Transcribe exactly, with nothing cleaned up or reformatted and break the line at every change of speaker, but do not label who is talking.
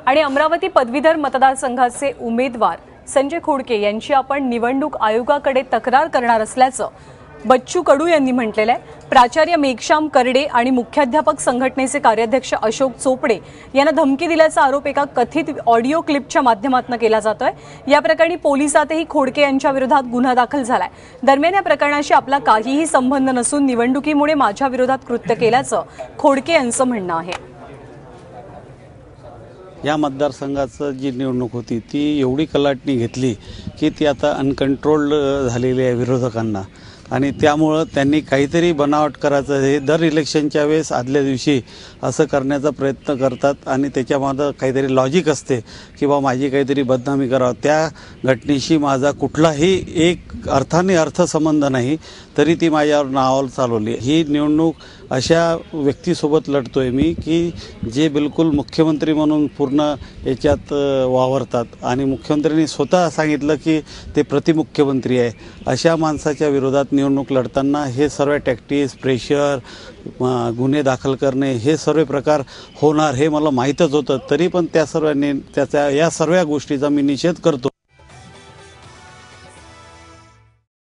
आणि अमरावती पदवीधर मतदारसंघाचे उमेदवार संजय खोडके यांची आपण निवडणूक आयोगाकडे तक्रार करणार असल्याचं बच्चू कडू यांनी म्हटलेलं आहे। प्राचार्य मेघश्याम करडे आणि मुख्याध्यापक संघटनेचे कार्याध्यक्ष अशोक चोपडे यांना धमकी दिल्याचा आरोप एका कथित ऑडिओ क्लिपच्या माध्यमातून केला जातोय। या प्रकरणी पोलिसातही खोडके यांच्या विरोधात गुन्हा दाखल झालाय। दरम्यान या प्रकरणाशी आपला काहीही संबंध नसून निवडणुकीमुळे माझ्या विरोधात कृत्य केल्याचं खोडके यांचं म्हणणं आहे।
या मतदारसंघाचं जी निवडणूक होती ती एवढी कलाटणी घेतली की ती आता अनकंट्रोल्ड झालेली आहे विरोधकांना, आणि त्यामुळं त्यांनी काहीतरी बनावट करायचं हे दर इलेक्शनच्या वेळेस आदल्या दिवशी असं करण्याचा प्रयत्न करतात आणि त्याच्यामागं काहीतरी लॉजिक असते की बा माझी काहीतरी बदनामी करावं। त्या घटनेशी माझा कुठलाही एक अर्थाने अर्थसंबंध नाही, तरी ती माझ्यावर नावावर चालवली। ही निवडणूक अशा व्यक्तीसोबत लढतोय मी की जे बिलकुल मुख्यमंत्री म्हणून पूर्ण याच्यात वावरतात आणि मुख्यमंत्र्यांनी स्वतः सांगितलं की ते प्रतिमुख्यमंत्री आहे। अशा माणसाच्या विरोधात निवडणूक लढताना हे सर्व टॅक्टिक्स, प्रेशर, गुन्हे दाखल करणे हे सर्व प्रकार होणार हे मला माहीतच होतं, तरी पण त्या सर्वांनी त्याच्या या सर्व गोष्टीचा मी निषेध करतो।